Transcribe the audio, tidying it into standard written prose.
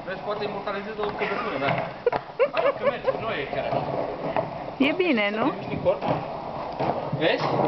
Vezi, poate imortalizezi o scăpătură, da. Hai, că merge, nu e chiar. E bine, nu? Vezi?